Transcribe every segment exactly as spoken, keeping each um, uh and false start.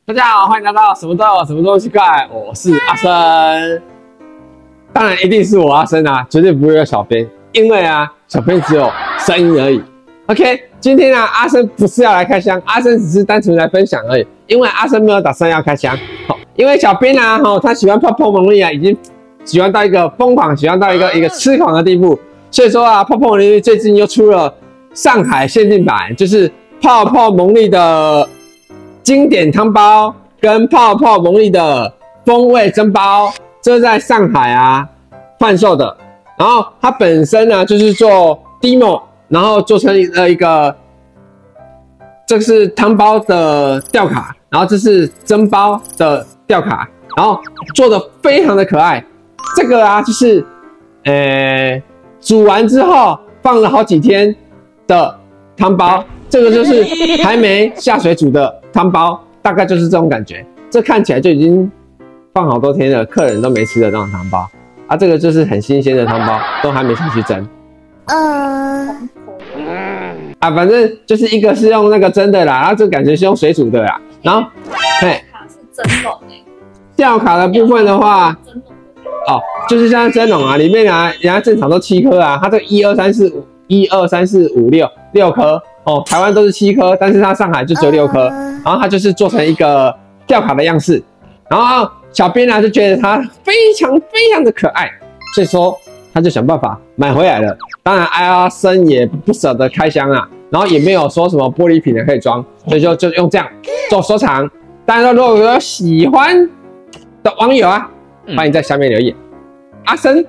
大家好，欢迎来到什么都有什么都奇怪，我是阿生。当然一定是我阿生啊，绝对不会有小编，因为啊，小编只有声音而已。OK， 今天啊，阿生不是要来开箱，阿生只是单纯来分享而已，因为阿生没有打算要开箱。好，因为小编啊，哈，他喜欢泡泡蒙利啊，已经喜欢到一个疯狂，喜欢到一个一个痴狂的地步，所以说啊，泡泡蒙利最近又出了上海限定版，就是泡泡蒙利的经典汤包跟泡泡蒙利的风味蒸包，这是在上海啊贩售的。然后它本身呢就是做 demo， 然后做成了一个，这是汤包的吊卡，然后这是蒸包的吊卡，然后做的非常的可爱。这个啊就是，呃，煮完之后放了好几天的汤包。这个就是还没下水煮的汤包，大概就是这种感觉。这看起来就已经放好多天了，客人都没吃的那种汤包啊。这个就是很新鲜的汤包，都还没下去蒸。嗯，啊，反正就是一个是用那个蒸的啦，然后这个感觉是用水煮的啦。然后，嘿， 卡是蒸笼哎。 吊卡的部分的话，哦，就是像蒸笼啊，里面啊，人家正常都七颗啊，它这一二三四五，一二三四五六六颗。哦，台湾都是七颗，但是它上海就只有六颗，然后它就是做成一个吊卡的样式，然后小编呢就觉得它非常非常的可爱，所以说他就想办法买回来了。当然阿生也不舍得开箱啊，然后也没有说什么玻璃瓶的可以装，所以就就用这样做收藏。当然如果有喜欢的网友啊，欢迎在下面留言。阿生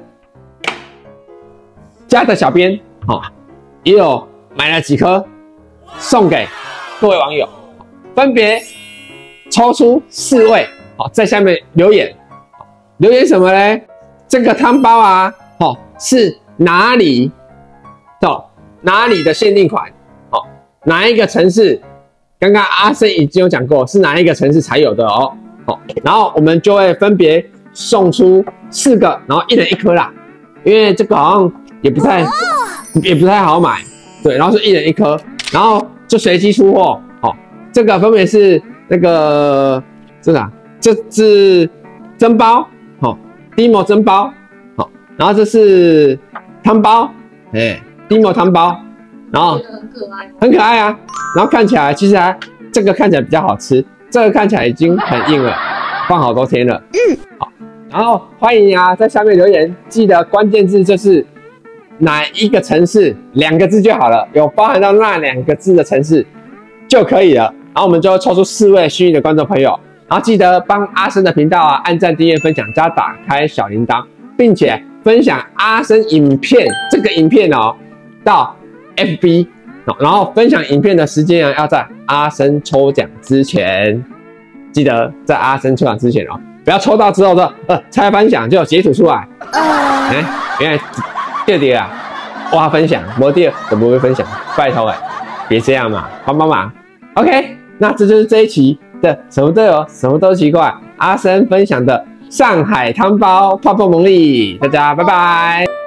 家的小编哦，也有买了几颗。送给各位网友，分别抽出四位，好，在下面留言，留言什么呢？这个汤包啊，哦，是哪里的哪里的限定款？哦，哪一个城市？刚刚阿生已经有讲过，是哪一个城市才有的哦。好，然后我们就会分别送出四个，然后一人一颗啦，因为这个好像也不太也不太好买，对，然后是一人一颗。然后就随机出货，好、哦，这个分别是那个这个、啊，这是蒸包，好、哦、，demo 蒸包，好、哦，然后这是汤包，哎 ，demo 汤包，然后很可爱， 很可爱啊，然后看起来其实还这个看起来比较好吃，这个看起来已经很硬了，放好多天了，嗯，好，然后欢迎啊在下面留言，记得关键字就是。哪一个城市两个字就好了，有包含到那两个字的城市就可以了。然后我们就会抽出四位幸运的观众朋友，然后记得帮阿生的频道啊按赞、订阅、分享加打开小铃铛，并且分享阿生影片这个影片哦到 F B， 然后分享影片的时间啊要在阿生抽奖之前，记得在阿生抽奖之前哦，不要抽到之后的呃才分享就截图出来，哎，原来。第二点啊，哇，分享，没第二怎么会分享？拜托哎，别这样嘛，帮帮忙。OK， 那这就是这一期的什么都有，什么都奇怪，阿生分享的上海汤包泡泡蒙利，大家拜拜。